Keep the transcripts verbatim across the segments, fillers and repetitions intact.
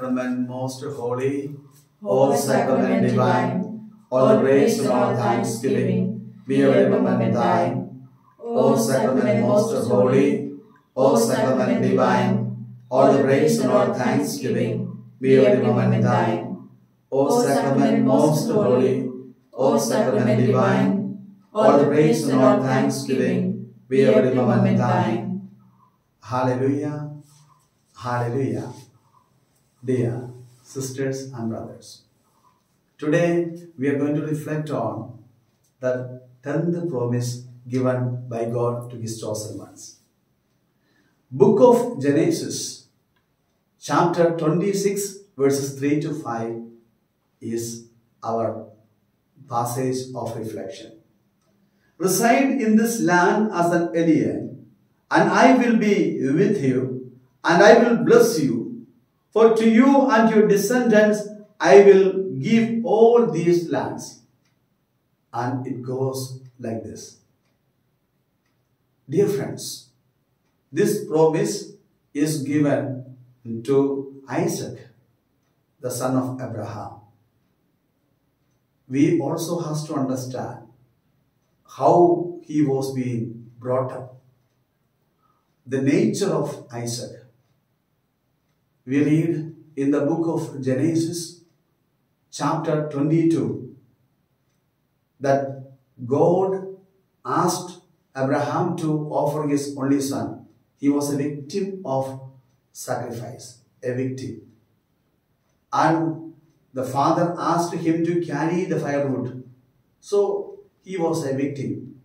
sacrament most holy, O sacrament divine, all praise and all thanksgiving be ever moment thine. O sacrament most holy, O sacrament divine, all praise and all thanksgiving be ever moment thine. O sacrament most holy, O sacrament divine, all praise and all thanksgiving be ever moment thine. Hallelujah, hallelujah. Dear sisters and brothers, today we are going to reflect on the tenth promise given by God to His chosen ones. Book of Genesis, chapter twenty-six, verses three to five is our passage of reflection. Reside in this land as an alien, and I will be with you, and I will bless you. For to you and your descendants I will give all these lands. And it goes like this. Dear friends, this promise is given to Isaac, the son of Abraham. We also have to understand how he was being brought up. The nature of Isaac. We read in the book of Genesis, chapter twenty-two, that God asked Abraham to offer his only son. He was a victim of sacrifice, a victim. And the father asked him to carry the firewood. So he was a victim.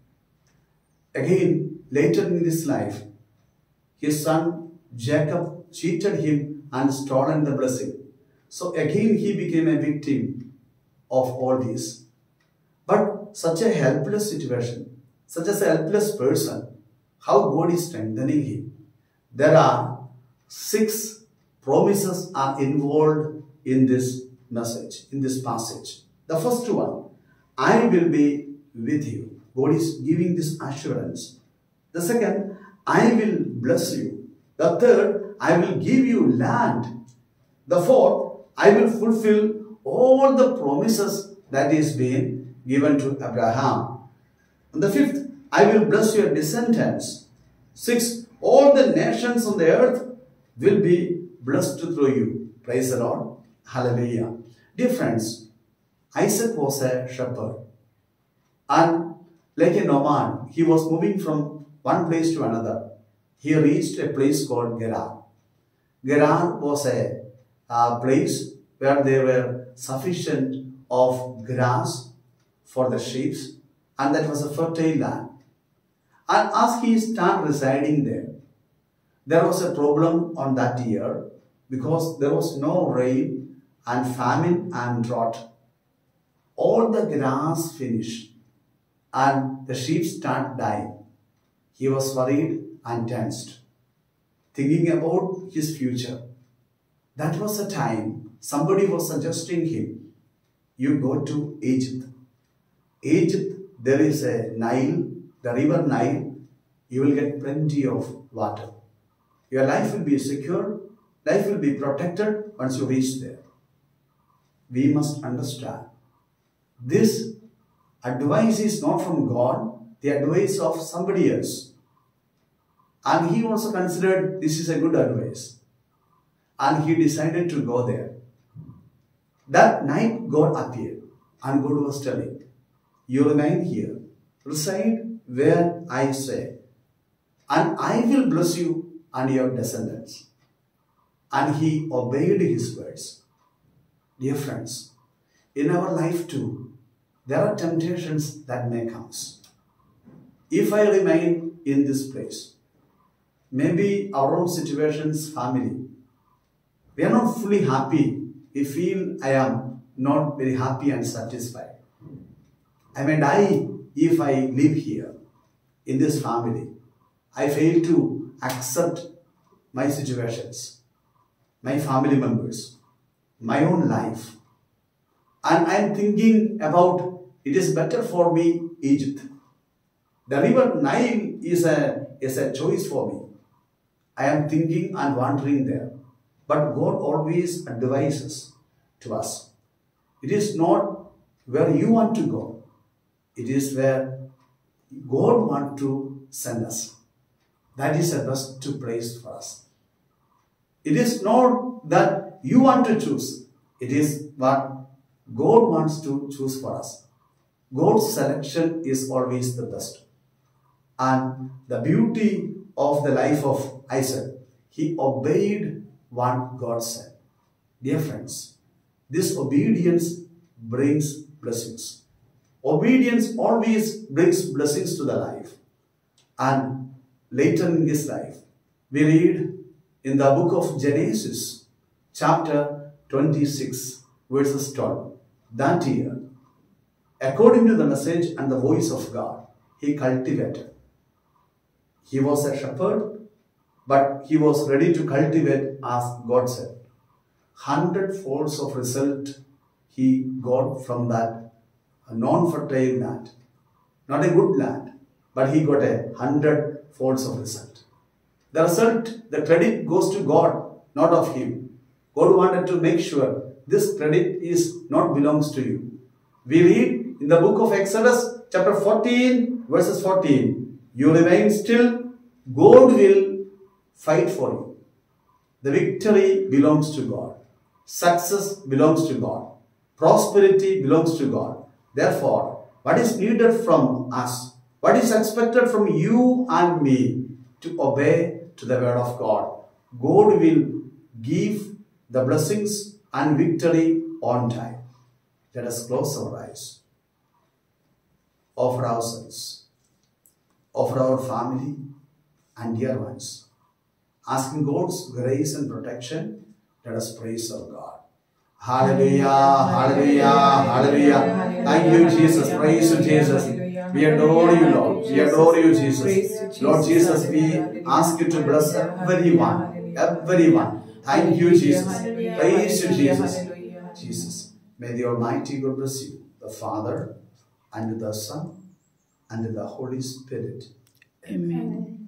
Again, later in his life, his son Jacob cheated him and stolen the blessing. So again he became a victim of all this. But such a helpless situation, such as a helpless person, how God is strengthening him. There are six promises are involved in this message, in this passage. The first one, I will be with you. God is giving this assurance. The second, I will bless you. The third, I will give you land. The fourth, I will fulfill all the promises that is being given to Abraham. And the fifth, I will bless your descendants. Sixth, all the nations on the earth will be blessed through you. Praise the Lord. Hallelujah. Dear friends, Isaac was a shepherd. And like a nomad, he was moving from one place to another. He reached a place called Gerar. Gerar was a uh, place where there were sufficient of grass for the sheep, and that was a fertile land. And as he started residing there, there was a problem on that year because there was no rain and famine and drought. All the grass finished and the sheep started dying. He was worried and tensed, thinking about his future. That was a time somebody was suggesting him, you go to Egypt. Egypt, there is a Nile, the river Nile. You will get plenty of water. Your life will be secure, life will be protected once you reach there. We must understand, this advice is not from God, the advice of somebody else. And he also considered this is a good advice. And he decided to go there. That night God appeared and God was telling, you remain here, reside where I say, and I will bless you and your descendants. And he obeyed his words. Dear friends, in our life too, there are temptations that may come. If I remain in this place, maybe our own situations, family, we are not fully happy. We feel I am not very happy and satisfied. I may die if I live here in this family. I fail to accept my situations, my family members, my own life. And I am thinking about it is better for me Egypt. The river Nile is a, is a choice for me. I am thinking and wandering there. But God always advises to us. It is not where you want to go. It is where God wants to send us. That is the best place for us. It is not that you want to choose. It is what God wants to choose for us. God's selection is always the best. And the beauty of the life of Isaac, he obeyed what God said. Dear friends, this obedience brings blessings. Obedience always brings blessings to the life. And later in his life, we read in the book of Genesis, chapter twenty-six, verses twelve, that year, according to the message and the voice of God, he cultivated. He was a shepherd, but he was ready to cultivate as God said. Hundred folds of result he got from that non-fertile land. Not a good land, but he got a hundred folds of result. The result, the credit goes to God, not of him. God wanted to make sure this credit is not belongs to you. We read in the book of Exodus, chapter fourteen, verses fourteen. You remain still, God will fight for you. The victory belongs to God. Success belongs to God. Prosperity belongs to God. Therefore, what is needed from us, what is expected from you and me, to obey to the word of God. God will give the blessings and victory on time. Let us close our eyes. Offer ourselves, offer our family and dear ones. Asking God's grace and protection, let us praise our God. Hallelujah, hallelujah, hallelujah. Thank you, Jesus. Praise you, Jesus. We adore you, Lord. We adore you, Jesus. Lord Jesus, we ask you to bless everyone. Everyone. Thank you, Jesus. Praise you, Jesus. Jesus. May the Almighty God bless you, the Father, and the Son, and the Holy Spirit. Amen.